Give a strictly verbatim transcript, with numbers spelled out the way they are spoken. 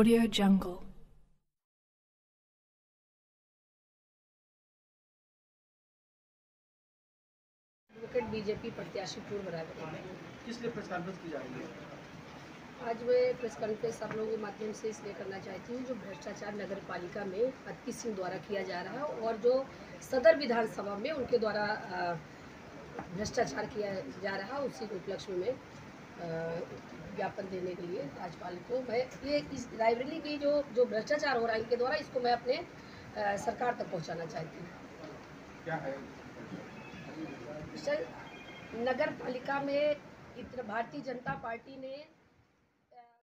Audio Jungle. Advocate BJP प्रत्याशी पूर्व रायबरेली में किस लिए प्रेस कॉन्फ्रेंस की जा रही है? आज मैं प्रेस कॉन्फ्रेंस आप लोगों के माध्यम से इसलिए करना चाहती हूँ जो भ्रष्टाचार नगर पालिका में अतकी सिंह द्वारा किया जा रहा है और जो सदर विधानसभा में उनके द्वारा भ्रष्टाचार किया जा रहा है, उसी के उपलक्ष्य में ज्ञापन देने के लिए राज्यपाल को मैं ये इस रायबरेली की जो जो भ्रष्टाचार हो रहा है इनके द्वारा इसको मैं अपने आ, सरकार तक पहुँचाना चाहती हूँ। क्या है सर, नगर पालिका में इतना भारतीय जनता पार्टी ने